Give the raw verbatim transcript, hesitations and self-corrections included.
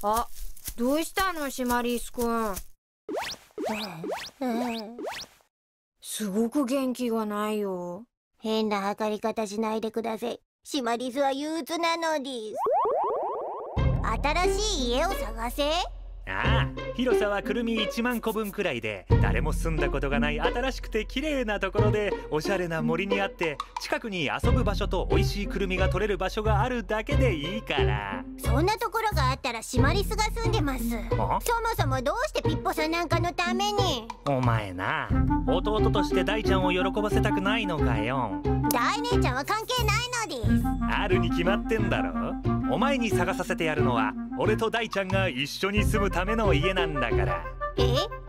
あ、どうしたのシマリスくん。すごく元気がないよ。 変な測り方しないでください。シマリスは憂鬱なのです。新しい家を探せ。 ああ、広さはくるみいちまんこぶんくらいで、誰も住んだことがない新しくて綺麗なところで、おしゃれな森にあって、近くに遊ぶ場所と美味しいくるみが取れる場所があるだけでいいから。 そんなところがあったらシマリスが住んでます。そもそもどうしてピッポさんなんかのために。 お前な、弟として大ちゃんを喜ばせたくないのかよ。 大姉ちゃんは関係ないのです。 あるに決まってんだろ。お前に探させてやるのは俺と大ちゃんが一緒に住むための家なんだから。 え？